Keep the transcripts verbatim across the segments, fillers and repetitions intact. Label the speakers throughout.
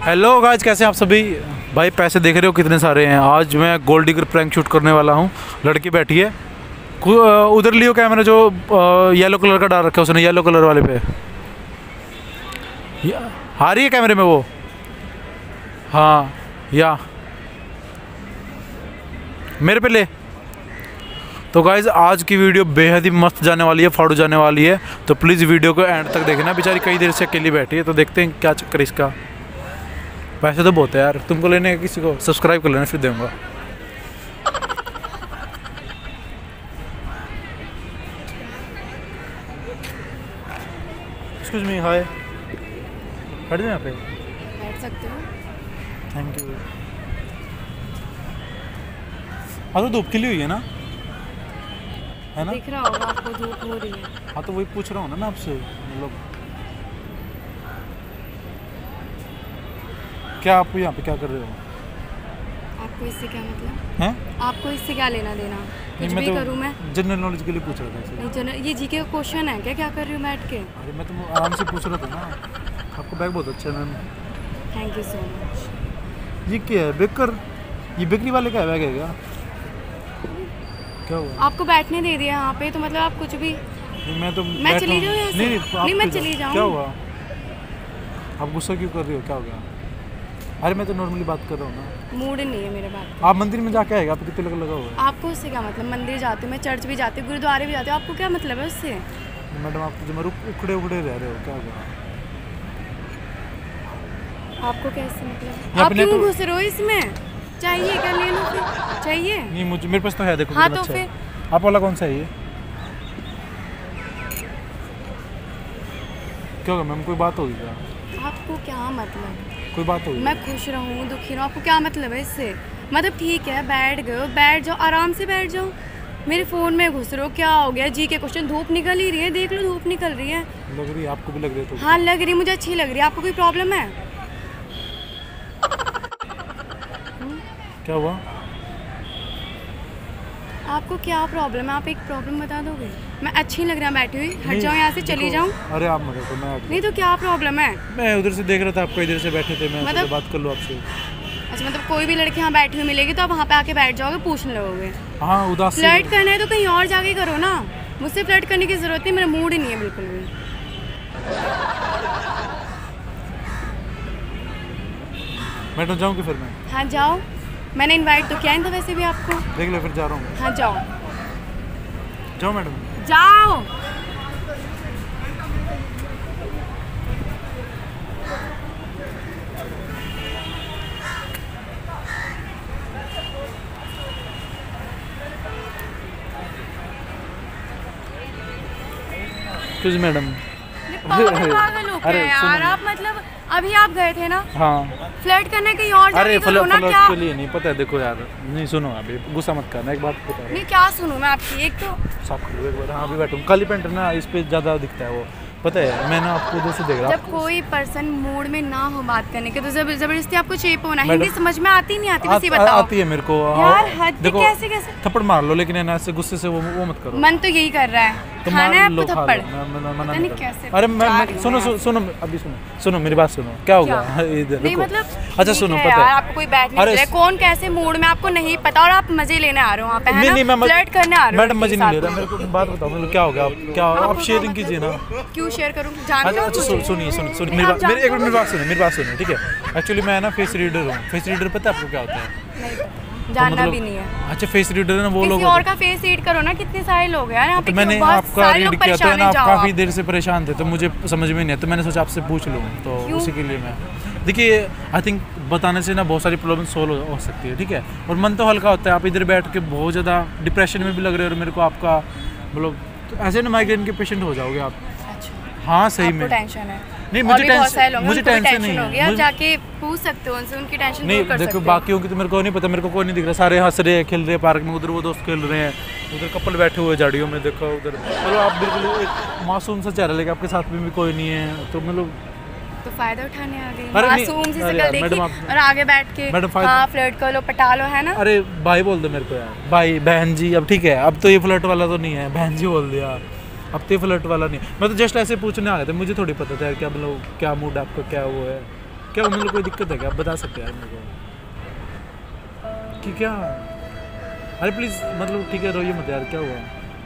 Speaker 1: Hello guys, कैसे हैं आप सभी। भाई पैसे देख रहे हो कितने सारे हैं। आज मैं गोल्ड डिगर प्रैंक शूट करने वाला हूँ। लड़की बैठी है उधर, लियो कैमरा जो येलो कलर का डाल रखा है उसने, येलो कलर वाले पे आ रही है कैमरे में वो। हाँ या मेरे पे ले। तो गाइज आज की वीडियो बेहद ही मस्त जाने वाली है, फाड़ू जाने वाली है, तो प्लीज़ वीडियो को एंड तक देखना। बेचारी कई देर से अकेली बैठी है, तो देखते हैं क्या चक्कर इसका। पैसे तो बहुत है यार, तुमको लेने हैं किसी को सब्सक्राइब कर लेना फिर दूंगा। एक्सक्यूज मी, हाय, बैठ जाओ यहाँ पे।
Speaker 2: बैठ सकते हो।
Speaker 1: Thank you. हाँ तो धूप खिली हुई है ना, है ना?
Speaker 2: दिख रहा होगा आपको धूप हो रही है।
Speaker 1: हाँ तो वही पूछ रहा हूँ ना मैं आपसे, मतलब क्या आप यहाँ पे क्या कर रहे हो?
Speaker 2: आपको इससे क्या मतलब
Speaker 1: हैं?
Speaker 2: आपको इससे क्या लेना देना? कुछ
Speaker 1: मैं
Speaker 2: भी
Speaker 1: तो
Speaker 2: करूँ मैं?
Speaker 1: जनरल नॉलेज के लिए पूछ रहा था इसे।
Speaker 2: नहीं जनरल, ये जीके का क्वेश्चन है क्या? क्या कर रही हूँ बैठ के?
Speaker 1: अरे मैं तो आराम से पूछ रहा था ना। आपको बैग बहुत अच्छा है ma'am.
Speaker 2: Thank you so much.
Speaker 1: ये क्या है, बेकर? ये बेकरी वाले का है बैग है क्या? क्या हुआ?
Speaker 2: आपको बैठने दे दिया यहाँ पे, तो मतलब आप कुछ भी।
Speaker 1: नहीं, मैं तो
Speaker 2: मैं चली जाऊँ यहाँ से?
Speaker 1: नहीं नहीं,
Speaker 2: नहीं मैं चली जाऊँ।
Speaker 1: क्या हुआ? आप गुस्सा क्यों कर रही हो, क्या हो गया? अरे मैं तो नॉर्मली बात कर रहा हूँ ना।
Speaker 2: मूड नहीं है मेरे बात।
Speaker 1: आप मंदिर में जाके आएगा, आप कितने लगा लगा हुआ है?
Speaker 2: आपको उससे क्या मतलब? मंदिर जाती हूँ मैं, चर्च भी जाती हूँ, गुरुद्वारे भी जाती हूँ, आपको क्या मतलब है उससे?
Speaker 1: मैडम आप तो जमा उखड़े उखड़े रह रहे हो, क्या हुआ?
Speaker 2: आपको कैसे मतलब?
Speaker 1: या
Speaker 2: आप
Speaker 1: अपने
Speaker 2: क्यों
Speaker 1: तो-
Speaker 2: घुस रहे हो इसमें? चाहिए क्या? ले लो फिर। चाहिए?
Speaker 1: नहीं मुझे, मेरे पास तो है, देखो
Speaker 2: हाँ
Speaker 1: कितना
Speaker 2: तो
Speaker 1: अच्छा है।
Speaker 2: फिर
Speaker 1: आप वाला कौन सा है ये? क्या होगा मैम, कोई बात होगी क्या?
Speaker 2: आपको क्या मतलब?
Speaker 1: कोई बात होगी?
Speaker 2: मैं खुश रहूँ दुखी रहूँ, आपको क्या मतलब है इससे? मतलब ठीक है बैठ गए हो, बैठ जाओ, आराम से बैठ जाओ। मेरे फ़ोन में घुस रहे हो, क्या हो गया? जी के क्वेश्चन, धूप निकल ही रही है, देख लो धूप निकल रही है।
Speaker 1: लग रही है आपको भी, लग रही है तो?
Speaker 2: हाँ लग रही है, मुझे अच्छी लग रही है। आपको कोई प्रॉब्लम है?
Speaker 1: क्या हुआ?
Speaker 2: आपको क्या प्रॉब्लम है? आप एक प्रॉब्लम बता दोगे? मैं अच्छी लग रहा बैठी हुई, हट
Speaker 1: नहीं,
Speaker 2: जाऊँ यहाँ से, चली
Speaker 1: देखो,
Speaker 2: जाऊँ?
Speaker 1: अरे आप मत देखो, मैं
Speaker 2: नहीं तो क्या प्रॉब्लम है?
Speaker 1: मैं उधर से देख रहा था, आपको इधर से बैठे थे, मैं
Speaker 2: मतलब-
Speaker 1: सोचा बात कर लूँ आपसे।
Speaker 2: अच्छा मतलब कोई भी लड़की यहाँ बैठी हुई मिलेगी तो आप वहाँ पे आके बैठ जाओगे, पूछने लगोगे?
Speaker 1: हाँ उदास से-
Speaker 2: फ्लर्ट करना है तो कहीं और जाके करो ना, मुझसे फ्लर्ट करने की ज़रूरत नहीं, मेरा मूड ही नहीं है बिल्कुल भी।
Speaker 1: मैं तो जाऊँ कि फिर मैं?
Speaker 2: हाँ जाओ, मैंने इनवाइट तो किया ही था वैसे भी आपको।
Speaker 1: देख लो फिर, जा रहा हूँ।
Speaker 2: हाँ जाओ
Speaker 1: जाओ मैडम।
Speaker 2: जाओ।
Speaker 1: कुछ मैडम।
Speaker 2: पागल पागल हो क्या
Speaker 1: अरे,
Speaker 2: यार
Speaker 1: सुनो।
Speaker 2: आप? मतलब अभी आप गए थे ना
Speaker 1: हाँ
Speaker 2: फ्लर्ट करने, कहीं और
Speaker 1: अरे
Speaker 2: जाके करो
Speaker 1: फ्लर्ट
Speaker 2: ना। क्या
Speaker 1: के लिए नहीं, पता है देखो यार, नहीं सुनो अभी, गुस्सा मत करना, एक बात बता रहा
Speaker 2: नहीं, क्या सुनूं मैं आपकी? एक तो
Speaker 1: हूँ, साफ करो एक बार। हाँ अभी बैठूँ, काली पेंट ना इस पे ज़्यादा दिखता है वो, पता है मैं ना आपको उधर से देख रहा
Speaker 2: जब
Speaker 1: हूँ।
Speaker 2: कोई पर्सन मूड में ना हो बात करने के, तो जब जबरदस्ती आपको चेप होना।
Speaker 1: मैडम-
Speaker 2: हिंदी समझ में आती नहीं आती? बस ये
Speaker 1: आ-
Speaker 2: बताओ
Speaker 1: आती है मेरे को।
Speaker 2: यार हद भी,
Speaker 1: देखो,
Speaker 2: कैसे कैसे
Speaker 1: थप्पड़ मार लो, लेकिन है ना ऐसे गुस्से से वो वो मत करो।
Speaker 2: मन तो यही कर रहा है,
Speaker 1: तो
Speaker 2: खाना है
Speaker 1: मार लो,
Speaker 2: आपको
Speaker 1: खा लो,
Speaker 2: थप्पड़?
Speaker 1: मैं- मैं- मैं मना
Speaker 2: पता
Speaker 1: नहीं
Speaker 2: नहीं
Speaker 1: कर-
Speaker 2: कैसे
Speaker 1: अरे मैं
Speaker 2: जा
Speaker 1: मैं-
Speaker 2: रही हूँ
Speaker 1: सुनो
Speaker 2: मैं।
Speaker 1: सुनो सुनो, अभी सुनो सुनो मेरी बात सुनो, क्या होगा इधर
Speaker 2: नहीं
Speaker 1: रुको।
Speaker 2: मतलब
Speaker 1: अच्छा
Speaker 2: ठीक
Speaker 1: सुनो,
Speaker 2: है
Speaker 1: पता
Speaker 2: यार,
Speaker 1: है
Speaker 2: आपको कोई बैठ नहीं
Speaker 1: अरे
Speaker 2: रहा है, कौन कैसे मूड में आपको नहीं पता, और आप मजे लेने आ रहे हो वहाँ पे, है
Speaker 1: नहीं
Speaker 2: ना?
Speaker 1: नहीं, मैं मज-
Speaker 2: फ्लर्ट करने आ रहे हो
Speaker 1: मैडम मजे
Speaker 2: लड़की
Speaker 1: नहीं ले
Speaker 2: के
Speaker 1: रहा,
Speaker 2: साथ।
Speaker 1: मेरे को बात बताओ, मतलब क्या हो गया? आप क्या आप
Speaker 2: आपको
Speaker 1: शेयरिंग
Speaker 2: क्या
Speaker 1: कीजिए ना।
Speaker 2: मतलब? क्यों शेयर करूँ? जानते
Speaker 1: अच्छा
Speaker 2: हो
Speaker 1: अच्छा
Speaker 2: मुझे?
Speaker 1: सुन सुनिए सुनिए सुनिए
Speaker 2: नहीं,
Speaker 1: मेरी
Speaker 2: आप
Speaker 1: बात, मेरी एक मिनट
Speaker 2: जानते
Speaker 1: मेरी
Speaker 2: हो
Speaker 1: बात सुनिए, मेरी बात सुनिए, ठीक है? एक्चुअली मैं ना फेस रीडर हूँ। फेस रीडर पता है आपको क्या होता है?
Speaker 2: नहीं पता, जानना
Speaker 1: मतलब-
Speaker 2: भी नहीं है।
Speaker 1: अच्छा फेस रीडर है ना वो लोग
Speaker 2: किसी और का फेस रीड करो ना, कितने सारे लोग हैं यार यहाँ पे,
Speaker 1: तो मैंने
Speaker 2: बहुत
Speaker 1: आपका
Speaker 2: सारे
Speaker 1: रीड
Speaker 2: लोग
Speaker 1: किया, तो
Speaker 2: परेशान
Speaker 1: ना
Speaker 2: हैं,
Speaker 1: आप
Speaker 2: जाओ
Speaker 1: काफ़ी
Speaker 2: आप।
Speaker 1: देर से परेशान थे, तो मुझे समझ में नहीं आया, तो मैंने सोचा आपसे पूछ लूँ, तो
Speaker 2: क्यों?
Speaker 1: उसी के लिए मैं, देखिए आई थिंक बताने से ना बहुत सारी प्रॉब्लम सोल्व हो, हो सकती है, ठीक है? और मन तो हल्का होता है। आप इधर बैठ के बहुत ज़्यादा डिप्रेशन में भी लग रहे हो, और मेरे को आपका मतलब तो ऐसे ना माइग्रेन के पेशेंट हो जाओगे आप।
Speaker 2: अच्छा
Speaker 1: हाँ सही
Speaker 2: आपको
Speaker 1: में
Speaker 2: टेंशन है?
Speaker 1: नहीं,
Speaker 2: और
Speaker 1: मुझे
Speaker 2: भी बहुत सारे
Speaker 1: टेंशन,
Speaker 2: लोग हैं,
Speaker 1: मुझे
Speaker 2: उनको भी
Speaker 1: टेंशन नहीं
Speaker 2: होगी, आप
Speaker 1: है।
Speaker 2: जाके पूछ सकते हो उनसे, उनकी टेंशन
Speaker 1: नहीं
Speaker 2: दूर कर
Speaker 1: देखो
Speaker 2: सकते हो।
Speaker 1: बाकियों की तो मेरे को नहीं पता, मेरे को कोई नहीं दिख रहा, सारे हंस रहे हैं, खेल रहे हैं पार्क में, उधर वो दोस्त खेल रहे हैं, उधर कपल बैठे हुए झाड़ियों में, देखो उधर। चलो आप बिल्कुल एक मासूम सा चेहरा लेके, आपके साथ में भी कोई नहीं है, तो मतलब
Speaker 2: तो फायदा उठाने आ गए,
Speaker 1: अरे नहीं,
Speaker 2: मासूम सी
Speaker 1: अरे
Speaker 2: शक्ल
Speaker 1: यार,
Speaker 2: देखी
Speaker 1: मैडम आप-
Speaker 2: और आगे बैठ के
Speaker 1: मैडम फायदा-
Speaker 2: हाँ फ्लर्ट कर लो, पटा लो, है ना?
Speaker 1: अरे भाई बोल दो मेरे को यार, भाई बहन जी, अब ठीक है, अब तो ये फ्लर्ट वाला तो नहीं है, बहन जी बोल दिया, अब तो ये फ्लर्ट वाला नहीं है। मैं तो जस्ट ऐसे पूछने आ गया था, मुझे थोड़ी पता था यार क्या मतलब क्या मूड आपका, क्या वो है। क्या मतलब कोई दिक्कत है क्या? आप बता सकते हैं यार मेरे को कि क्या? अरे प्लीज़ मतलब ठीक है, रोइए मत यार, क्या हुआ?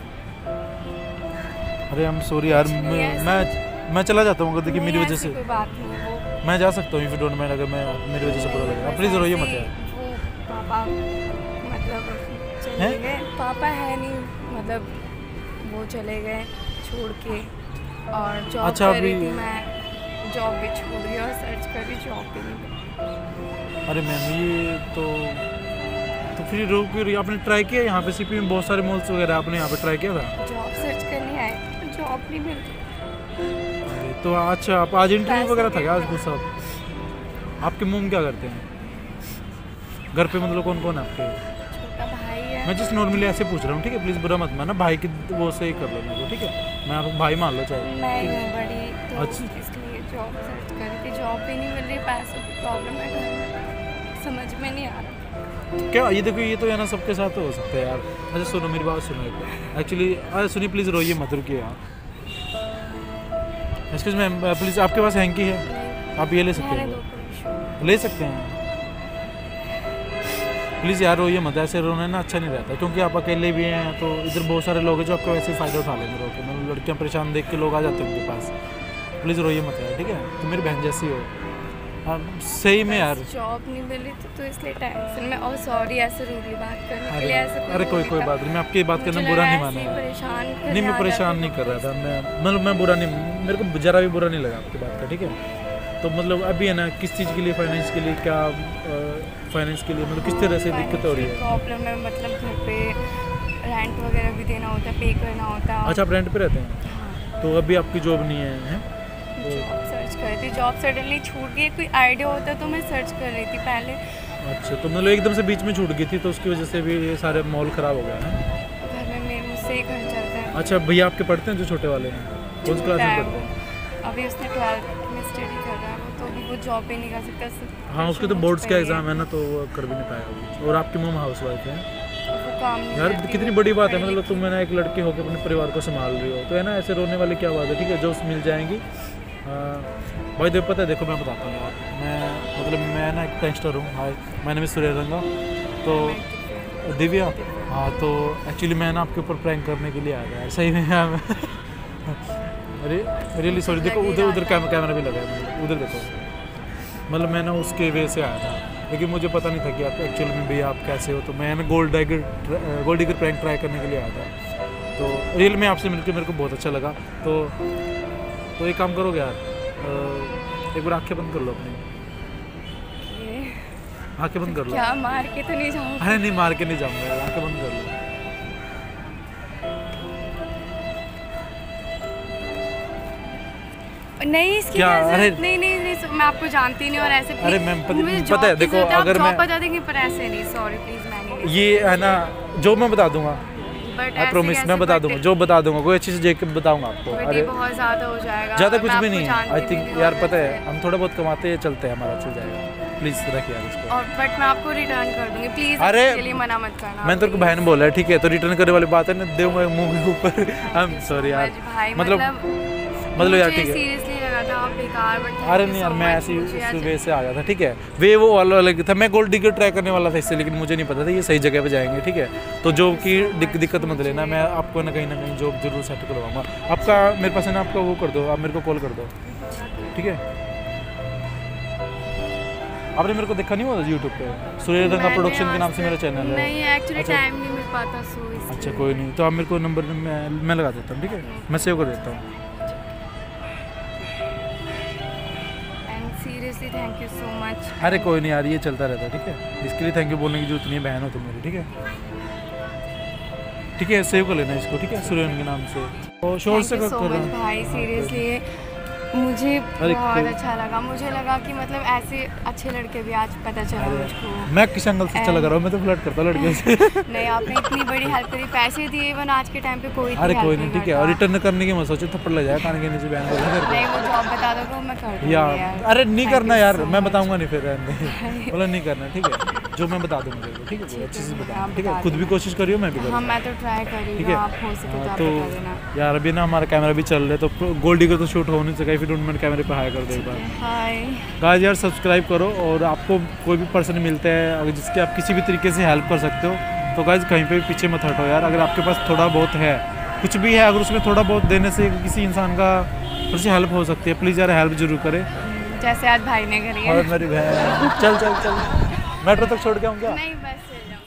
Speaker 1: अरे आई एम सॉरी यार, मैं मैं मैं चला जाता हूँ, देखिए मेरी वजह से
Speaker 2: कोई बात नहीं, वो
Speaker 1: मैं जा सकता हूँ इफ यू डोंट माइंड, अगर मैं मेरी वजह से बुरा लगेगा। प्लीज़ रोइए मत यार।
Speaker 2: वो पापा मतलब चले गए, पापा है नहीं, मतलब वो चले गए छोड़ के, और जॉब
Speaker 1: अच्छा,
Speaker 2: कर
Speaker 1: अभी
Speaker 2: रही थी मैं, जॉब भी छोड़ दी और सर्च कर रही, जॉब भी नहीं।
Speaker 1: अरे मैम ये तो तो फिर रोक क्यों रही? आपने ट्राई किया यहाँ पे सीपी में बहुत सारे मॉल्स वगैरह, आपने यहाँ पे ट्राई किया था?
Speaker 2: जॉब सर्च करने आए, जॉब नहीं मिल रही।
Speaker 1: अरे तो अच्छा, आप आज इंटरव्यू वगैरह था क्या आज कुछ साहब? आपके मोम क्या करते हैं घर पे, मतलब कौन कौन है आपके?
Speaker 2: छोटा भाई है।
Speaker 1: मैं जिस नॉर्मली ऐसे पूछ रहा हूँ, ठीक है? प्लीज़ बुरा मत मानना, भाई की वो से ही कर लो मेरे को, ठीक है? मैं आपको भाई मान लो चाहे।
Speaker 2: मैं ही हूँ बड़ी, तो
Speaker 1: अच्छा।
Speaker 2: इसलिए जॉब सर्च कर रही थी, जॉब भी नहीं मिल रही, पैसों की प्रॉब्लम है घर में, समझ में नहीं आ रहा।
Speaker 1: क्या ये देखो, ये तो है ना सबके साथ हो सकता है यार। अच्छा सुनो मेरी बात सुनो एक्चुअली, अरे सुनिए प्लीज़, रोइए मत, रुकिए यार। एक्सक्यूज मैम प्लीज़, आपके पास हैंकी है? आप ये ले सकते
Speaker 2: रहने
Speaker 1: हैं,
Speaker 2: दो, कोई issue नहीं।
Speaker 1: ले सकते हैं प्लीज़ यार, रोइए मत, ऐसे रोना ना अच्छा नहीं रहता, क्योंकि आप अकेले भी हैं तो इधर बहुत सारे लोग हैं जो आपका वैसे ही फ़ायदा उठा लेंगे रो के, मतलब लड़कियाँ परेशान देख के लोग आ जाते हैं उनके पास। प्लीज़ रोइए मत यार, ठीक है? तो मेरी बहन जैसी हो। हाँ सही में यार।
Speaker 2: जॉब नहीं मिल रही थी तो इसलिए टेंशन में, और सॉरी ऐसे रूडली बात करने के लिए, ऐसे
Speaker 1: अरे कोई कोई बात नहीं, मैं आपकी बात करना बुरा नहीं माना यार।
Speaker 2: परेशान
Speaker 1: नहीं मैं परेशान नहीं कर रहा था, मैं मतलब मैं बुरा नहीं, मेरे को ज़रा भी बुरा नहीं लगा आपकी बात का, ठीक है? तो मतलब अभी है ना, किस चीज़ के लिए, फाइनेंस के लिए, क्या फाइनेंस के लिए, मतलब किस तरह से दिक्कत हो रही है?
Speaker 2: प्रॉब्लम है, मतलब घर पे रेंट वगैरह भी देना होता है, पे करना होता है।
Speaker 1: अच्छा आप रेंट पे रहते हैं? तो अभी आपकी जॉब नहीं है, हैं?
Speaker 2: जॉब सर्च कर रही थी, जॉब सडनली छूट गई, कोई आइडिया होता तो मैं सर्च कर रही थी पहले।
Speaker 1: अच्छा तो मतलब एकदम से बीच में छूट गई थी, तो उसकी वजह से भी ये सारे मॉल ख़राब हो गए हैं?
Speaker 2: घर में मेरे मुझसे ही घर चलता है।
Speaker 1: अच्छा भैया आपके पढ़ते हैं जो छोटे वाले हैं, कौन सी क्लास में पढ़ते हैं?
Speaker 2: अभी उसने ट्वेल्थ में स्टडी कर रहा है वो, तो अभी वो जॉब भी नहीं कर सकता।
Speaker 1: हाँ उसके तो बोर्ड्स का एग्ज़ाम है ना, तो वो कर भी नहीं पाएगा। और आपकी मम हाउस वाइफ है
Speaker 2: वो काम नहीं
Speaker 1: यार,
Speaker 2: करती,
Speaker 1: कितनी
Speaker 2: वो
Speaker 1: बड़ी बात है,
Speaker 2: पढ़ी
Speaker 1: मतलब तुम है ना एक लड़की होकर अपने परिवार को संभाल रही हो, तो है ना ऐसे रोने वाली क्या बात है, ठीक है? जॉब्स मिल जाएंगी। भाई देखो पता है, देखो मैं बताता हूँ यार, मैं मतलब मैं ना एक टैंकस्टर हूँ। Hi my name is Surya Ranga. तो दिव्या, हाँ तो एक्चुअली मैं ना आपके ऊपर प्रैंक करने के लिए आया था यार, सही में यार। अरे रियली सॉरी, देखो उधर उधर कैमरा कैमरा भी लगा है, मतलब उधर देखो, मतलब मैं ना उसके वे से आया था, लेकिन मुझे पता नहीं था कि आप एक्चुअली में भैया आप कैसे हो। तो मैं ना gold digger gold digger prank try करने के लिए आया था। तो रियल में आपसे मिलकर मेरे को बहुत अच्छा लगा। तो तो एक काम करोगे यार, एक बार आंखें बंद कर लो अपनी, आंखें बंद कर लो।
Speaker 2: क्या मार के तो नहीं जाऊँगा?
Speaker 1: अरे नहीं मार के नहीं जाऊँगा यार, आंखें बंद कर लो।
Speaker 2: नहीं इसकी
Speaker 1: क्या? अरे
Speaker 2: नहीं नहीं नहीं मैं आपको जानती नहीं, और ऐसे
Speaker 1: अरे मैम पता है देखो, अगर मैं
Speaker 2: बता देंगे पर ऐसे नहीं, सॉरी प्लीज मैंने
Speaker 1: ये है ना जो मैं बता दूंगा,
Speaker 2: बट
Speaker 1: आई प्रॉमिस मैं बता दूंगा, जो बता दूंगा कोई अच्छी से देख के बताऊंगा आपको।
Speaker 2: अरे बहुत ज़्यादा हो जाएगा,
Speaker 1: ज़्यादा कुछ भी नहीं, आई थिंक यार पता है हम थोड़ा बहुत कमाते हैं, चलते हैं, हमारा चल जाएगा। प्लीज़ रखिए यार इसको,
Speaker 2: और बट मैं आपको रिटर्न कर दूंगी प्लीज़,
Speaker 1: अरे
Speaker 2: इसके लिए मना मत करना।
Speaker 1: मैंने तेरे को बहन बोला है, ठीक है? तो रिटर्न करने वाली बात है ना, दूंगा मुंह के ऊपर। आई एम सॉरी यार, मतलब मतलब यार ठीक है,
Speaker 2: सीरियसली लगा था आप बेकार, बट
Speaker 1: अरे नहीं यार मैं ऐसी वे से आ गया था, ठीक है? वे वो वाला अलग था, मैं गोल्ड डिगर ट्राई करने वाला था इससे, लेकिन मुझे नहीं पता था ये सही जगह पे जाएंगे, ठीक है? तो जॉब की दिक्कत मत लेना, मैं आपको ना कहीं ना कहीं जॉब जरूर सेट करवाऊंगा। आपका मेरे पास है ना, आपका वो कर दो, आप मेरे को कॉल कर दो, ठीक है? आपने मेरे को देखा नहीं हुआ यूट्यूब पे, सूर्य रंगा प्रोडक्शन के नाम से मेरा चैनल है।
Speaker 2: नहीं एक्चुअली टाइम नहीं मिल पाता, सो इसलिए।
Speaker 1: अच्छा कोई नहीं, तो आप मेरे को नंबर मैं मैं लगा देता हूँ, ठीक है? मैं सेव कर देता हूँ।
Speaker 2: Seriously thank you so much.
Speaker 1: अरे कोई नहीं यार, ये चलता रहता है, ठीक है? इसके लिए थैंक यू बोलने की जरूरत नहीं है, बहन हो तुम मेरी, ठीक है? ठीक है सेव कर लेना इसको, ठीक है? सूर्य के नाम से और शोर से कर रहा हूँ
Speaker 2: भाई, सीरियसली मुझे बहुत अच्छा लगा, मुझे लगा कि मतलब ऐसे अच्छे लड़के भी आज पता चला मुझको।
Speaker 1: मैं किस एंगल से अच्छा लग रहा हूँ? मैं तो फ्लर्ट करता हूँ लड़के से।
Speaker 2: नहीं आपने इतनी बड़ी हेल्प करी, पैसे दिए, इवन आज के टाइम पे कोई
Speaker 1: अरे कोई नहीं, ठीक है? और रिटर्न करने की मत सोचो, थप्पड़ लग जाएगा कान के नीचे, बहन बोला फिर।
Speaker 2: नहीं वो जॉब बता दोगे मैं कर दूंगी
Speaker 1: यार। अरे नहीं करना यार, मैं बताऊंगा नहीं फिर, बोला नहीं करना, ठीक है? जो मैं बता दूँ मुझे, ठीक है?
Speaker 2: ठीक है,
Speaker 1: अच्छे से
Speaker 2: हाँ,
Speaker 1: बता, ठीक
Speaker 2: बता
Speaker 1: है? खुद भी
Speaker 2: देना।
Speaker 1: कोशिश करियो, मैं भी
Speaker 2: हाँ
Speaker 1: करूँ,
Speaker 2: मैं तो ट्राई कर रही
Speaker 1: ठीक
Speaker 2: हूँ,
Speaker 1: है?
Speaker 2: आप हो सके तो
Speaker 1: हाँ,
Speaker 2: आप
Speaker 1: तो
Speaker 2: बता देना।
Speaker 1: यार अभी ना हमारा कैमरा भी चल रहा है, तो गोल्डी का तो शूट हो नहीं सका, फिर उन्होंने कैमरे पे हाई कर दो एक बार।
Speaker 2: हाय
Speaker 1: गाइस यार सब्सक्राइब करो, और आपको कोई भी पर्सन मिलता है अगर जिसकी आप किसी भी तरीके से हेल्प कर सकते हो, तो गाइस कहीं पे भी पीछे मत हटो यार। अगर आपके पास थोड़ा बहुत है, कुछ भी है, अगर उसमें थोड़ा बहुत देने से किसी इंसान का थोड़ी सी हेल्प हो सकती है, प्लीज़ यार हेल्प जरूर करें।
Speaker 2: जैसे आज भाई ने करी है।
Speaker 1: और मेरी बहन, चल चल चल मेट्रो तक छोड़ के आऊँ क्या?
Speaker 2: नहीं बस चले जाओ।